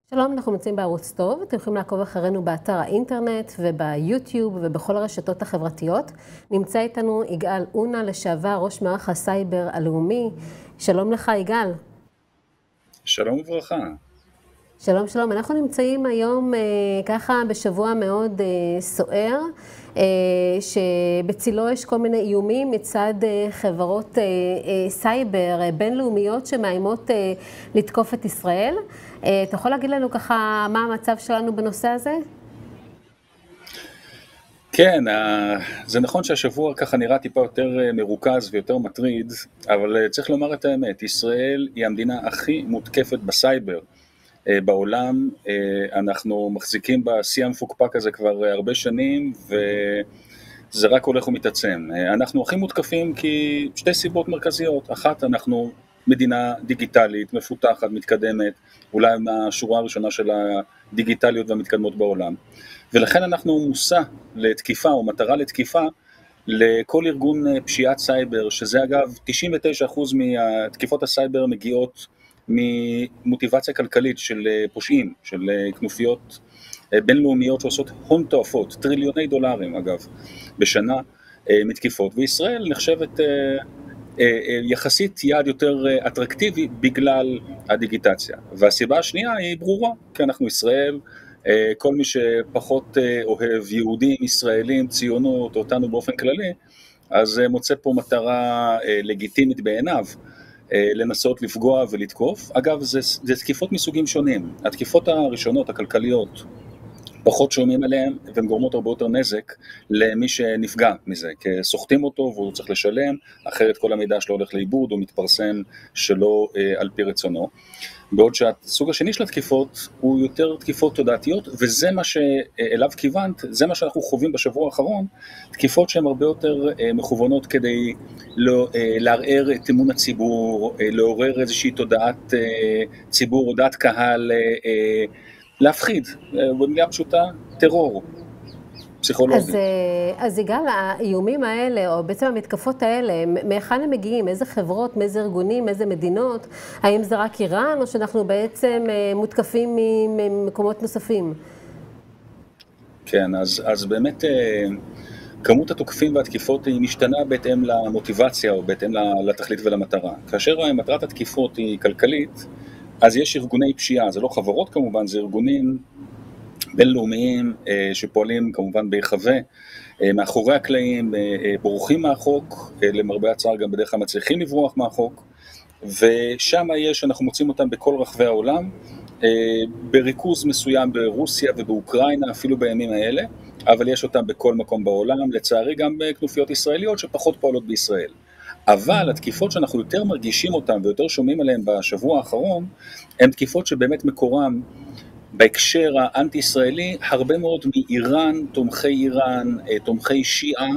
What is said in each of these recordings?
שלום, אנחנו נמצאים בערוץ טוב, אתם יכולים לעקוב אחרינו באתר האינטרנט וביוטיוב ובכל הרשתות החברתיות. נמצא איתנו יגאל אונה, לשעבר ראש מערך הסייבר הלאומי. שלום לך יגאל. שלום וברכה. שלום, שלום. אנחנו נמצאים היום ככה בשבוע מאוד סוער, שבצילו יש כל מיני איומים מצד חברות סייבר בינלאומיות שמאיימות לתקוף את ישראל. אתה יכול להגיד לנו ככה מה המצב שלנו בנושא הזה? כן, זה נכון שהשבוע ככה נראה טיפה יותר מרוכז ויותר מטריד, אבל צריך לומר את האמת, ישראל היא המדינה הכי מותקפת בסייבר בעולם. אנחנו מחזיקים בשיא המפוקפק הזה כבר הרבה שנים, וזה רק הולך ומתעצם. אנחנו הכי מותקפים כי שתי סיבות מרכזיות. אחת, אנחנו מדינה דיגיטלית, מפותחת, מתקדמת, אולי מהשורה הראשונה של הדיגיטליות והמתקדמות בעולם. ולכן אנחנו מושא לתקיפה או מטרה לתקיפה לכל ארגון פשיעת סייבר, שזה אגב 99% מתקיפות הסייבר מגיעות ממוטיבציה כלכלית של פושעים, של כנופיות בינלאומיות שעושות הון תועפות, טריליוני דולרים אגב, בשנה מתקיפות, וישראל נחשבת יחסית יעד יותר אטרקטיבי בגלל הדיגיטציה. והסיבה השנייה היא ברורה, כי אנחנו ישראל, כל מי שפחות אוהב יהודים, ישראלים, ציונות, אותנו באופן כללי, אז מוצא פה מטרה לגיטימית בעיניו, לנסות לפגוע ולתקוף. אגב, זה תקיפות מסוגים שונים. התקיפות הראשונות, הכלכליות, פחות שומעים עליהם, והן גורמות הרבה יותר נזק למי שנפגע מזה, כי סוחטים אותו והוא צריך לשלם, אחרת כל המידע שלו הולך לאיבוד, הוא מתפרסם שלא על פי רצונו. בעוד שהסוג השני של התקיפות הוא יותר תקיפות תודעתיות, וזה מה שאליו כיוונת, זה מה שאנחנו חווים בשבוע האחרון, תקיפות שהן הרבה יותר מכוונות כדי לערער את אמון הציבור, לעורר איזושהי תודעת ציבור, תודעת קהל, להפחיד, במילה פשוטה, טרור פסיכולוגי. אז יגאל, האיומים האלה, או בעצם המתקפות האלה, מהיכן הם מגיעים? איזה חברות, מאיזה ארגונים, מאיזה מדינות? האם זה רק איראן, או שאנחנו בעצם מותקפים ממקומות נוספים? כן, אז באמת כמות התוקפים והתקיפות היא משתנה בהתאם למוטיבציה, או בהתאם לתכלית ולמטרה. כאשר מטרת התקיפות היא כלכלית, אז יש ארגוני פשיעה, זה לא חברות כמובן, זה ארגונים בינלאומיים שפועלים כמובן בהיחווה, מאחורי הקלעים, בורחים מהחוק, למרבה הצער גם בדרך כלל מצליחים לברוח מהחוק, ושם אנחנו מוצאים אותם בכל רחבי העולם, בריכוז מסוים ברוסיה ובאוקראינה, אפילו בימים האלה, אבל יש אותם בכל מקום בעולם, לצערי גם בכנופיות ישראליות שפחות פועלות בישראל. אבל התקיפות שאנחנו יותר מרגישים אותן ויותר שומעים עליהן בשבוע האחרון, הן תקיפות שבאמת מקורם בהקשר האנטי-ישראלי, הרבה מאוד מאיראן, תומכי איראן, תומכי שיעה,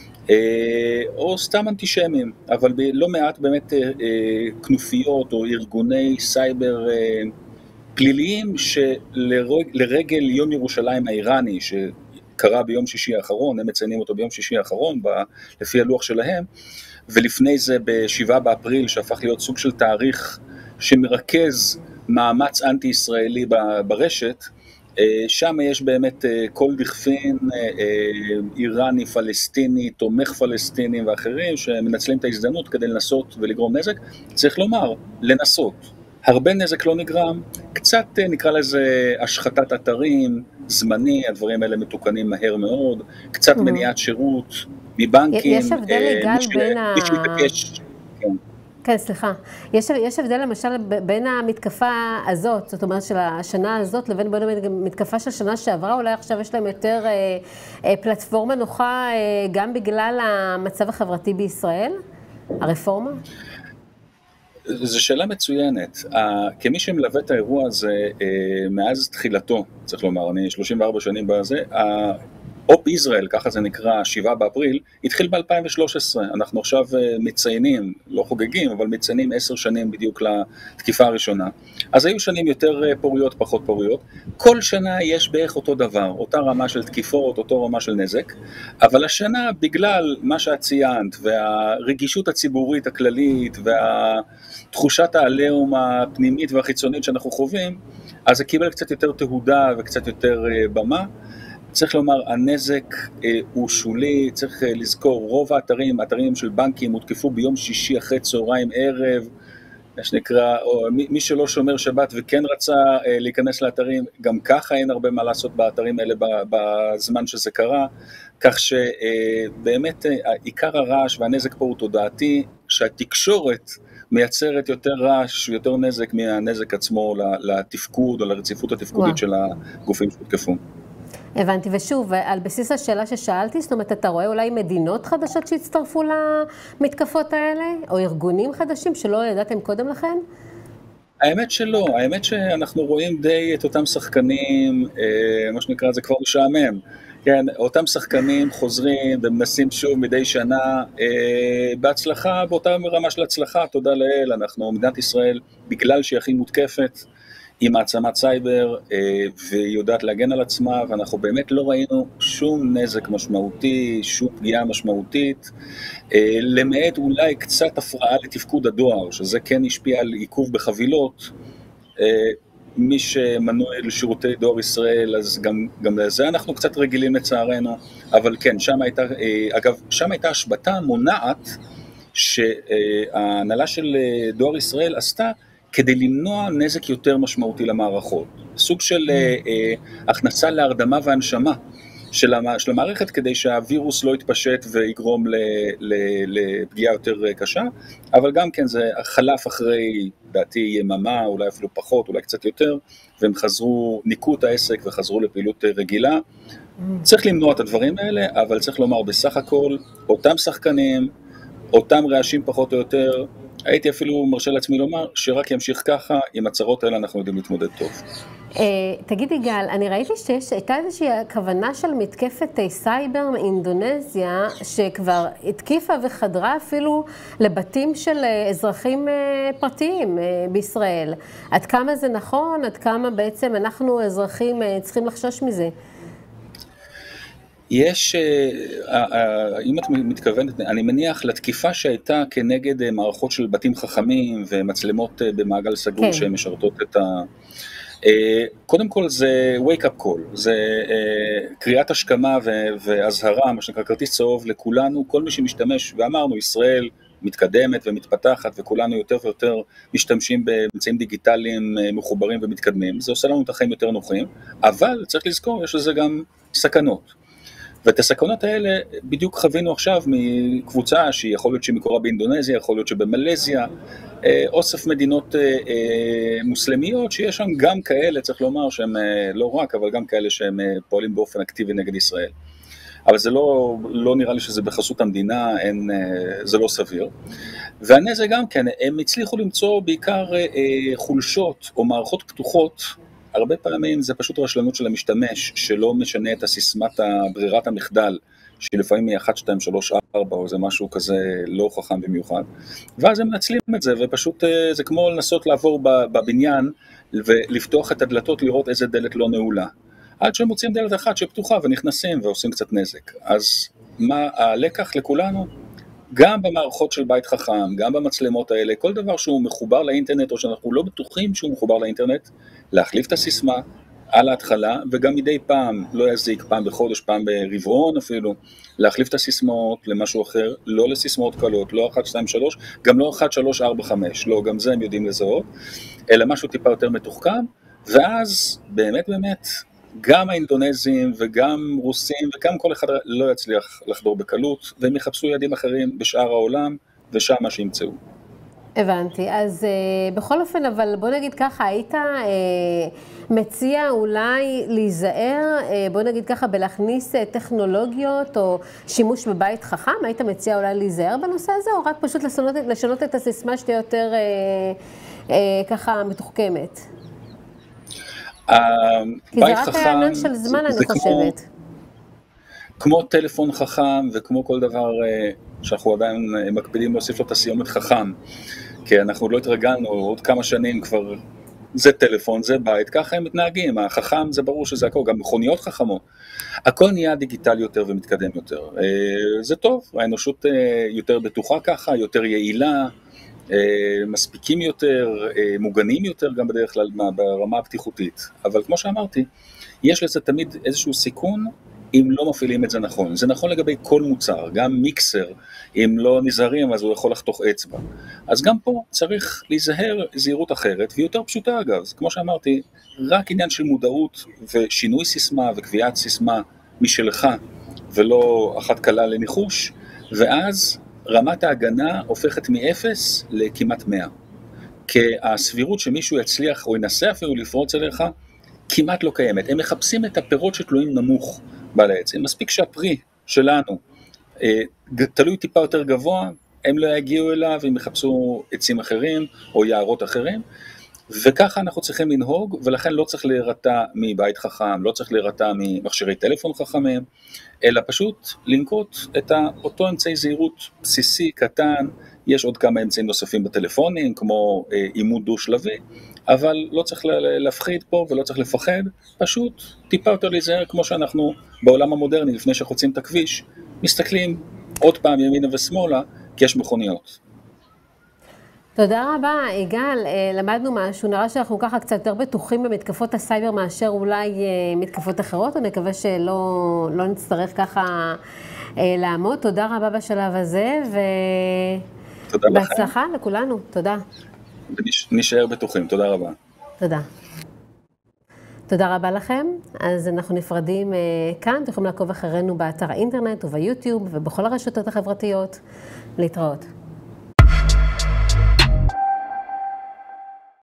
או סתם אנטישמים, אבל לא מעט באמת כנופיות או ארגוני סייבר פליליים שלרגל יום ירושלים האיראני, שקרה ביום שישי האחרון, הם מציינים אותו ביום שישי האחרון, לפי הלוח שלהם, ולפני זה ב7 באפריל, שהפך להיות סוג של תאריך שמרכז מאמץ אנטי-ישראלי ברשת, שם יש באמת כל דכפין איראני, פלסטיני, תומך פלסטינים ואחרים שמנצלים את ההזדמנות כדי לנסות ולגרום נזק. צריך לומר, לנסות. הרבה נזק לא נגרם, קצת נקרא לזה השחתת אתרים, זמני, הדברים האלה מתוקנים מהר מאוד, קצת מניעת שירות מבנקים. יש הבדל יגאל בין כן, סליחה. יש הבדל למשל בין המתקפה הזאת, זאת אומרת של השנה הזאת, לבין המתקפה של שנה שעברה, אולי עכשיו יש להם יותר פלטפורמה נוחה גם בגלל המצב החברתי בישראל, הרפורמה? זו שאלה מצוינת. כמי שמלווה את האירוע הזה מאז תחילתו, צריך לומר, אני 34 שנים בזה, אופ ישראל, ככה זה נקרא, 7 באפריל, התחיל ב-2013. אנחנו עכשיו מציינים, לא חוגגים, אבל מציינים 10 שנים בדיוק לתקיפה הראשונה. אז היו שנים יותר פוריות, פחות פוריות. כל שנה יש בערך אותו דבר, אותה רמה של תקיפות, אותו רמה של נזק, אבל השנה, בגלל מה שאת ציינת, והרגישות הציבורית הכללית, והתחושת העליהום הפנימית והחיצונית שאנחנו חווים, אז זה קיבל קצת יותר תהודה וקצת יותר במה. צריך לומר, הנזק הוא שולי, צריך לזכור, רוב האתרים של בנקים הותקפו ביום שישי אחרי צהריים ערב, מה שנקרא, או מי שלא שומר שבת וכן רצה להיכנס לאתרים, גם ככה אין הרבה מה לעשות באתרים האלה בזמן שזה קרה, כך שבאמת עיקר הרעש והנזק פה הוא תודעתי, שהתקשורת מייצרת יותר רעש ויותר נזק מהנזק עצמו לתפקוד או לרציפות התפקודית של הגופים שהותקפו. הבנתי, ושוב, על בסיס השאלה ששאלתי, זאת אומרת, אתה רואה אולי מדינות חדשות שהצטרפו למתקפות האלה, או ארגונים חדשים שלא ידעתם קודם לכן? האמת שלא, האמת שאנחנו רואים די את אותם שחקנים, מה שנקרא, זה כבר משעמם. כן, אותם שחקנים חוזרים ומנסים שוב מדי שנה, בהצלחה, באותה רמה של הצלחה, תודה לאל, אנחנו, מדינת ישראל, בגלל שהיא הכי מותקפת, היא מעצמת סייבר, והיא יודעת להגן על עצמה, ואנחנו באמת לא ראינו שום נזק משמעותי, שום פגיעה משמעותית, למעט אולי קצת הפרעה לתפקוד הדואר, שזה כן השפיע על עיכוב בחבילות, מי שמנוי לשירותי דואר ישראל, אז גם לזה אנחנו קצת רגילים לצערנו, אבל כן, שם הייתה, אגב, שם הייתה השבתה מונעת, שההנהלה של דואר ישראל עשתה, כדי למנוע נזק יותר משמעותי למערכות. סוג של הכנסה להרדמה והנשמה של המערכת, כדי שהווירוס לא יתפשט ויגרום לפגיעה יותר קשה, אבל גם כן זה חלף אחרי, דעתי, יממה, אולי אפילו פחות, אולי קצת יותר, והם חזרו, ניקו את העסק וחזרו לפעילות רגילה. צריך למנוע את הדברים האלה, אבל צריך לומר, בסך הכל, אותם שחקנים, אותם רעשים פחות או יותר, הייתי אפילו מרשה לעצמי לומר שרק ימשיך ככה, עם הצרות האלה אנחנו יודעים להתמודד טוב. תגידי גל, אני ראיתי שהייתה איזושהי כוונה של מתקפת סייבר מאינדונזיה, שכבר התקיפה וחדרה אפילו לבתים של אזרחים פרטיים בישראל. עד כמה זה נכון? עד כמה בעצם אנחנו אזרחים צריכים לחשוש מזה? יש, אם את מתכוונת, אני מניח לתקיפה שהייתה כנגד מערכות של בתים חכמים ומצלמות במעגל סגור כן. שמשרתות את קודם כל זה wake up call, זה קריאת השכמה והזהרה, מה שנקרא כרטיס צהוב לכולנו, כל מי שמשתמש, ואמרנו ישראל מתקדמת ומתפתחת וכולנו יותר ויותר משתמשים באמצעים דיגיטליים מחוברים ומתקדמים, זה עושה לנו את החיים יותר נוחים, אבל צריך לזכור, יש לזה גם סכנות. ואת הסכנות האלה בדיוק חווינו עכשיו מקבוצה שהיא יכול להיות שמקורה באינדונזיה, יכול להיות שבמלזיה, אוסף מדינות מוסלמיות שיש שם גם כאלה, צריך לומר שהם לא רק, אבל גם כאלה שהם פועלים באופן אקטיבי נגד ישראל. אבל זה לא נראה לי שזה בחסות המדינה, זה לא סביר. והנזק גם כן, הם הצליחו למצוא בעיקר חולשות או מערכות פתוחות, הרבה פעמים זה פשוט רשלנות של המשתמש, שלא משנה את הסיסמת ברירת המחדל, שלפעמים היא 1, 2, 3, 4, או זה משהו כזה לא חכם במיוחד. ואז הם מנצלים את זה, ופשוט זה כמו לנסות לעבור בבניין, ולפתוח את הדלתות, לראות איזה דלת לא נעולה. עד שהם מוצאים דלת אחת שפתוחה, ונכנסים ועושים קצת נזק. אז מה הלקח לכולנו? גם במערכות של בית חכם, גם במצלמות האלה, כל דבר שהוא מחובר לאינטרנט, או שאנחנו לא בטוחים שהוא מחובר לאינטרנט, להחליף את הסיסמה על ההתחלה, וגם מדי פעם, לא יזיק, פעם בחודש, פעם ברבעון אפילו, להחליף את הסיסמאות למשהו אחר, לא לסיסמאות קלות, לא 1, 2, 3, גם לא 1, 3, 4, 5, לא, גם זה הם יודעים לזהות, אלא משהו טיפה יותר מתוחכם, ואז באמת, גם האינדונזים וגם רוסים וגם כל אחד לא יצליח לחדור בקלות, והם יחפשו יעדים אחרים בשאר העולם, ושם מה שימצאו. הבנתי, אז בכל אופן, אבל בוא נגיד ככה, היית מציע אולי להיזהר, בוא נגיד ככה, בלהכניס טכנולוגיות או שימוש בבית חכם, היית מציע אולי להיזהר בנושא הזה, או רק פשוט לשנות את הסיסמה שתהיה יותר ככה מתוחכמת? כי זה רק העניין של זמן, אני חושבת. כמו טלפון חכם וכמו כל דבר שאנחנו עדיין מקפידים להוסיף לו את הסיומת חכם, כי אנחנו לא התרגלנו, עוד כמה שנים כבר זה טלפון, זה בית, ככה הם מתנהגים, החכם זה ברור שזה הכל, גם מכוניות חכמות, הכל נהיה דיגיטלי יותר ומתקדם יותר, זה טוב, האנושות יותר בטוחה ככה, יותר יעילה, מספיקים יותר, מוגנים יותר גם בדרך כלל ברמה הפתיחותית, אבל כמו שאמרתי, יש לזה תמיד איזשהו סיכון אם לא מפעילים את זה נכון. זה נכון לגבי כל מוצר, גם מיקסר, אם לא נזהרים אז הוא יכול לחתוך אצבע. אז גם פה צריך להיזהר זהירות אחרת, והיא יותר פשוטה אגב, כמו שאמרתי, רק עניין של מודעות ושינוי סיסמה וקביעת סיסמה משלך, ולא אחת קלה לניחוש, ואז רמת ההגנה הופכת מ-0 לכמעט 100. כי הסבירות שמישהו יצליח או ינסה אפילו לפרוץ אליך, כמעט לא קיימת. הם מחפשים את הפירות שתלויים נמוך בעל העץ. מספיק שהפרי שלנו תלוי טיפה יותר גבוה, הם לא יגיעו אליו, הם יחפשו עצים אחרים או יערות אחרים, וככה אנחנו צריכים לנהוג, ולכן לא צריך להירתע מבית חכם, לא צריך להירתע ממכשירי טלפון חכמים, אלא פשוט לנקוט את אותו אמצעי זהירות בסיסי, קטן, יש עוד כמה אמצעים נוספים בטלפונים, כמו אימות דו-שלבי, אבל לא צריך להפחיד פה ולא צריך לפחד, פשוט טיפה יותר להיזהר כמו שאנחנו בעולם המודרני, לפני שחוצים את הכביש, מסתכלים עוד פעם ימינה ושמאלה, כי יש מכוניות. תודה רבה, יגאל, למדנו משהו, נראה שאנחנו ככה קצת יותר בטוחים במתקפות הסייבר מאשר אולי מתקפות אחרות, אני מקווה שלא נצטרך ככה לעמוד. תודה רבה בשלב הזה, ובהצלחה לכולנו, תודה. ונשאר בטוחים, תודה רבה. תודה. תודה רבה לכם, אז אנחנו נפרדים כאן, אתם יכולים לעקוב אחרינו באתר האינטרנט וביוטיוב ובכל הרשתות החברתיות. להתראות.